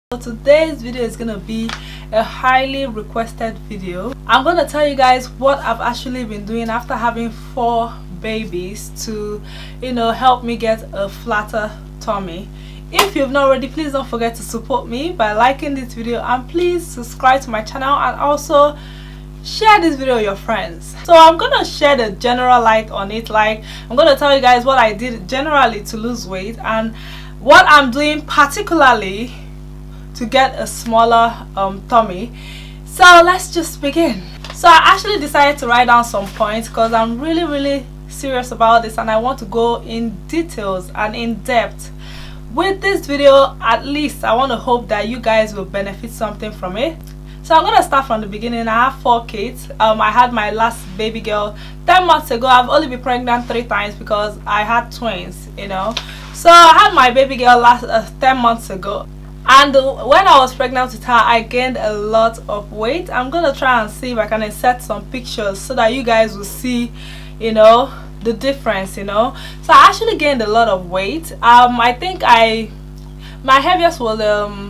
So today's video is gonna be a highly requested video. I'm gonna tell you guys what I've actually been doing after having 4 babies to help me get a flatter tummy. If you've not already, please don't forget to support me by liking this video, and please subscribe to my channel and also share this video with your friends. So I'm gonna shed a general light on it. Like, I'm gonna tell you guys what I did generally to lose weight and what I'm doing particularly to get a smaller tummy. So let's just begin. So I actually decided to write down some points because I'm really serious about this and I want to go in details and in depth with this video. At least I want to hope that you guys will benefit something from it. So I'm gonna start from the beginning. I have 4 kids. I had my last baby girl 10 months ago. I've only been pregnant 3 times because I had twins, so I had my baby girl 10 months ago. And when I was pregnant with her, I gained a lot of weight. I'm gonna try and see if I can insert some pictures so that you guys will see the difference. So I actually gained a lot of weight. I think my heaviest was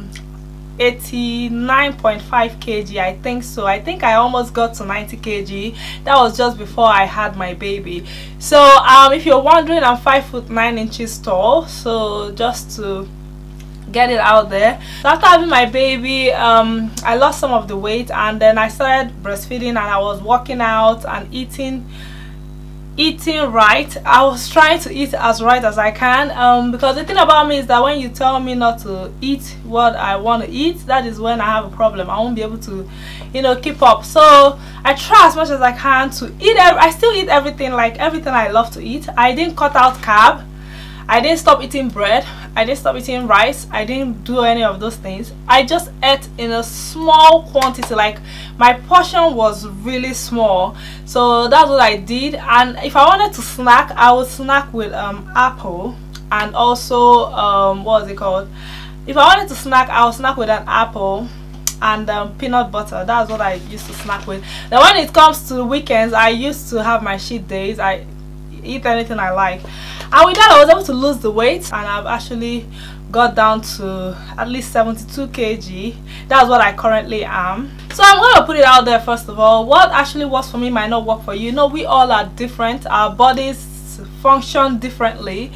89.5 kg, I think so. I think I almost got to 90 kg. That was just before I had my baby. So if you're wondering, I'm 5 foot 9 inches tall. So just to get it out there. So after having my baby, I lost some of the weight, and then I started breastfeeding, and I was working out and eating right. I was trying to eat as right as I can, because the thing about me is that when you tell me not to eat what I want to eat, that is when I have a problem. I won't be able to keep up. So I try as much as I can to eat. I still eat everything, like everything I love to eat. I didn't cut out carb. I didn't stop eating bread. I didn't stop eating rice. I didn't do any of those things. I just ate in a small quantity. Like, my portion was really small. So that's what I did. And if I wanted to snack, I would snack with apple, and also what was it called? If I wanted to snack, I would snack with an apple and peanut butter. That's what I used to snack with. Now when it comes to the weekends, I used to have my cheat days. I eat anything I like. And with that, I was able to lose the weight, and I've actually got down to at least 72 kg. That's what I currently am. So I'm going to put it out there. First of all, what actually works for me might not work for you. We all are different. Our bodies function differently.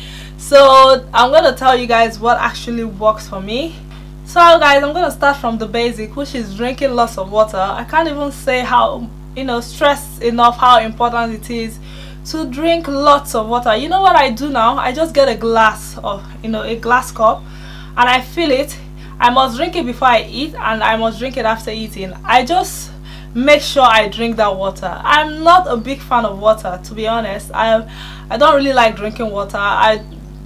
So I'm going to tell you guys what actually works for me. So guys, I'm going to start from the basic, which is drinking lots of water. I can't even say how, stress enough how important it is to drink lots of water. You know what I do now? I just get a glass of a glass cup, and I fill it. I must drink it before I eat, and I must drink it after eating. I just make sure I drink that water. I'm not a big fan of water, to be honest. I don't really like drinking water. I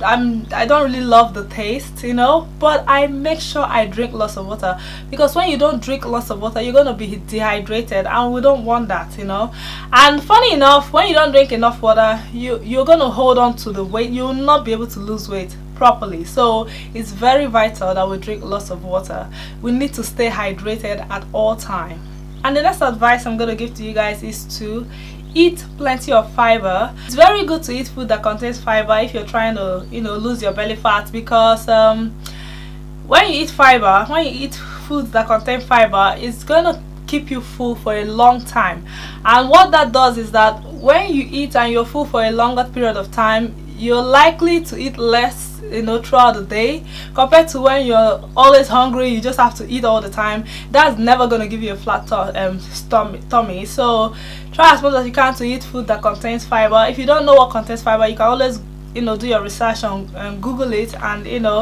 don't really love the taste, but I make sure I drink lots of water, because when you don't drink lots of water, you're gonna be dehydrated, and we don't want that. And funny enough, when you don't drink enough water, you're gonna hold on to the weight. You will not be able to lose weight properly. So it's very vital that we drink lots of water. We need to stay hydrated at all time. And the next advice I'm gonna give to you guys is to eat plenty of fiber. It's very good to eat food that contains fiber if you're trying to lose your belly fat, because when you eat foods that contain fiber, it's gonna keep you full for a long time. And what that does is that when you eat and you're full for a longer period of time, you're likely to eat less throughout the day, compared to when you're always hungry, you just have to eat all the time. That's never going to give you a flat tummy. So try as much as you can to eat food that contains fiber. If you don't know what contains fiber, you can always do your research on Google it, and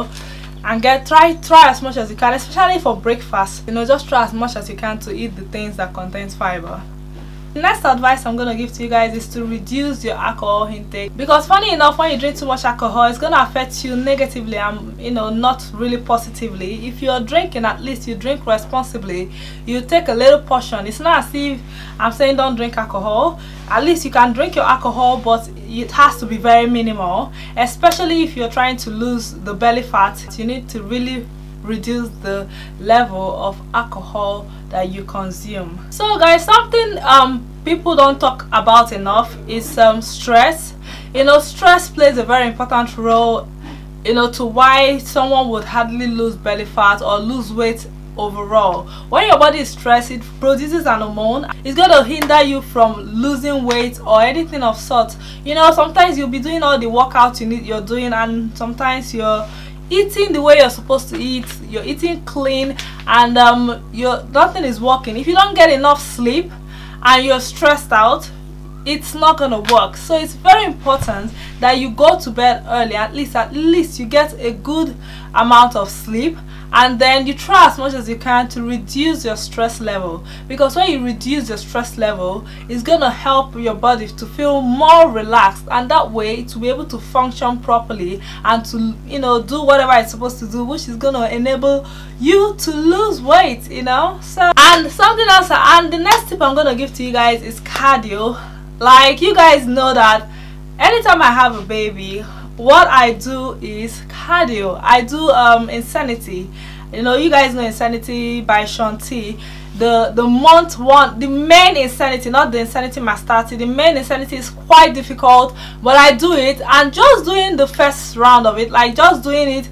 and try as much as you can, especially for breakfast. Just try as much as you can to eat the things that contains fiber. The next advice I'm going to give to you guys is to reduce your alcohol intake, because funny enough, when you drink too much alcohol, it's going to affect you negatively and not really positively. If you're drinking, at least you drink responsibly. You take a little portion. It's not as if I'm saying don't drink alcohol. At least you can drink your alcohol, but it has to be very minimal, especially if you're trying to lose the belly fat. You need to really reduce the level of alcohol that you consume. So guys, something people don't talk about enough is stress. Stress plays a very important role you know, to why someone would hardly lose belly fat or lose weight overall. When your body is stressed, it produces an hormone. It's going to hinder you from losing weight or anything of sort. You know, sometimes you'll be doing all the workouts you're doing, and sometimes you're eating the way you're supposed to eat, you're eating clean, and nothing is working. If you don't get enough sleep and you're stressed out, it's not gonna work. So it's very important that you go to bed early. At least you get a good amount of sleep, and then you try as much as you can to reduce your stress level, because when you reduce your stress level, it's gonna help your body to feel more relaxed, and that way to be able to function properly and to, you know, do whatever it's supposed to do, which is gonna enable you to lose weight, you know. So, and something else, and the next tip I'm gonna give to you guys is cardio. Like, you guys know that anytime I have a baby, what I do is cardio. I do Insanity. You know, you guys know Insanity by Shaun T. The month one, the main Insanity, not the Insanity Mastati. The main Insanity is quite difficult, but I do it, and just doing the first round of it, like just doing it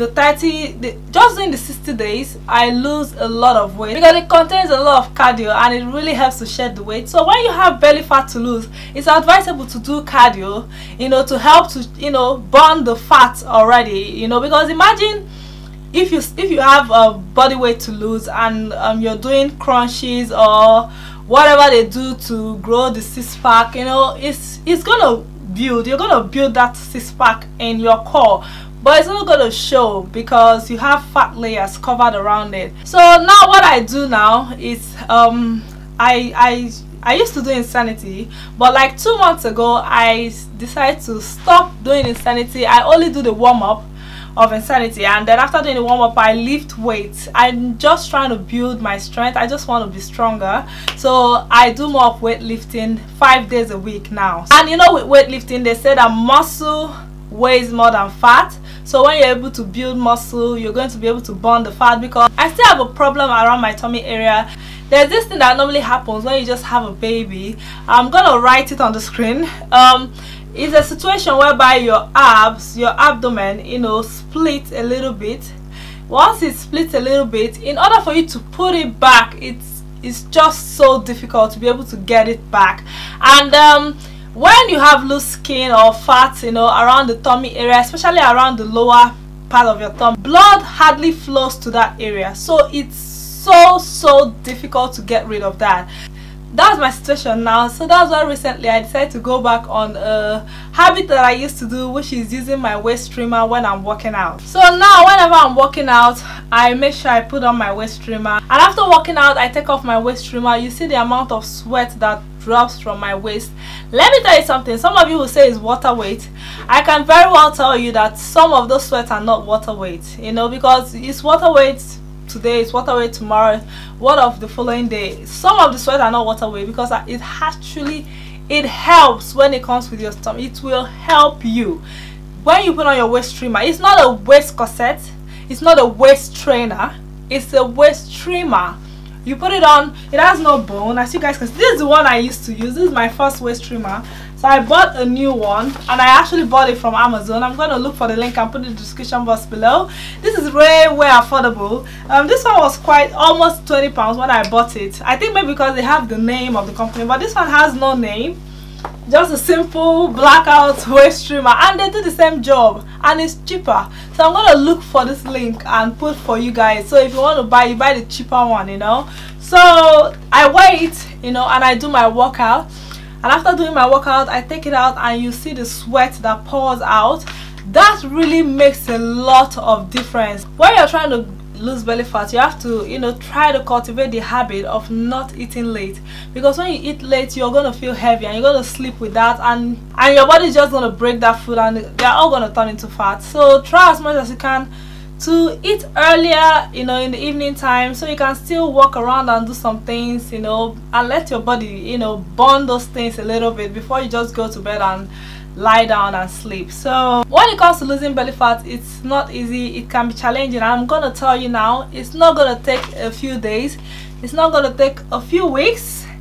just doing the 60 days, I lose a lot of weight, because it contains a lot of cardio and it really helps to shed the weight. So when you have belly fat to lose, it's advisable to do cardio, you know, to help to, you know, burn the fat already, you know, because imagine if you have a body weight to lose, and you're doing crunches or whatever they do to grow the six-pack, you know, it's gonna build, you're gonna build that six-pack in your core, but it's not going to show because you have fat layers covered around it. So now what I do now is I used to do Insanity, but like 2 months ago I decided to stop doing Insanity. I only do the warm-up of Insanity, and then after doing the warm-up I lift weights. I'm just trying to build my strength. I just want to be stronger, so I do more of weightlifting 5 days a week now. And you know, with weightlifting they say that muscle weighs more than fat. So when you're able to build muscle, you're going to be able to burn the fat, because I still have a problem around my tummy area. There's this thing that normally happens when you just have a baby. I'm gonna write it on the screen. It's a situation whereby your abs, your abdomen, you know, split a little bit. Once it splits a little bit, in order for you to put it back, it's just so difficult to be able to get it back. And when you have loose skin or fat, you know, around the tummy area, especially around the lower part of your tummy, blood hardly flows to that area, so it's so difficult to get rid of that. That's my situation now. So that's why recently I decided to go back on a habit that I used to do, which is using my waist trimmer when I'm working out. So now whenever I'm working out, I make sure I put on my waist trimmer, and after working out I take off my waist trimmer. You see the amount of sweat that drops from my waist. Let me tell you something. Some of you will say it's water weight. I can very well tell you that some of those sweats are not water weight, you know, because it's water weight today, it's water weight tomorrow, what of the following day. Some of the sweat are not water weight, because it helps when it comes with your stomach. It will help you when you put on your waist trimmer. It's not a waist corset, it's not a waist trainer, it's a waist trimmer. You put it on, it has no bone, as you guys can see. This is the one I used to use. This is my first waist trimmer. So I bought a new one, and I actually bought it from Amazon. I'm going to look for the link and put it in the description box below. This is way affordable. This one was almost 20 pounds when I bought it. I think maybe because they have the name of the company, but this one has no name. Just a simple blackout waist trimmer, and they do the same job, and it's cheaper. So I'm gonna look for this link and put for you guys, so if you want to buy, you buy the cheaper one, you know. So I wait, you know, and I do my workout, and after doing my workout I take it out, and you see the sweat that pours out. That really makes a lot of difference. When you're trying to lose belly fat, you have to, you know, try to cultivate the habit of not eating late, because when you eat late you're going to feel heavy, and you're going to sleep with that, and your body's just going to break that food, and they're all going to turn into fat. So try as much as you can to eat earlier, you know, in the evening time, so you can still walk around and do some things, you know, and let your body, you know, burn those things a little bit before you just go to bed and lie down and sleep. So when it comes to losing belly fat, it's not easy. It can be challenging. I'm gonna tell you now, it's not gonna take a few days, it's not gonna take a few weeks.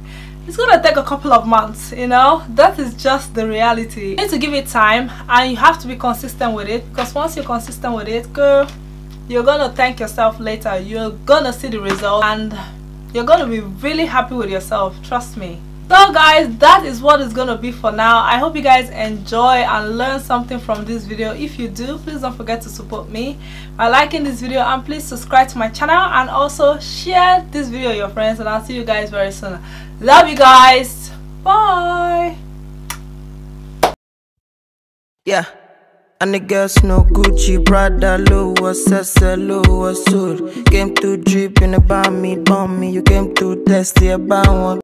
it's gonna take a couple of months, you know. That is just the reality. You need to give it time, and you have to be consistent with it, because once you're consistent with it, girl, you're gonna thank yourself later. You're gonna see the result and you're gonna be really happy with yourself, trust me. So guys, that is what it's gonna be for now. I hope you guys enjoy and learn something from this video. If you do, please don't forget to support me by liking this video, and please subscribe to my channel, and also share this video with your friends, and I'll see you guys very soon. Love you guys, bye. Yeah. And the girls no Gucci, Prada, Louis, Louis, suit. Came to drip in about me, bomb me. You came to test the about one.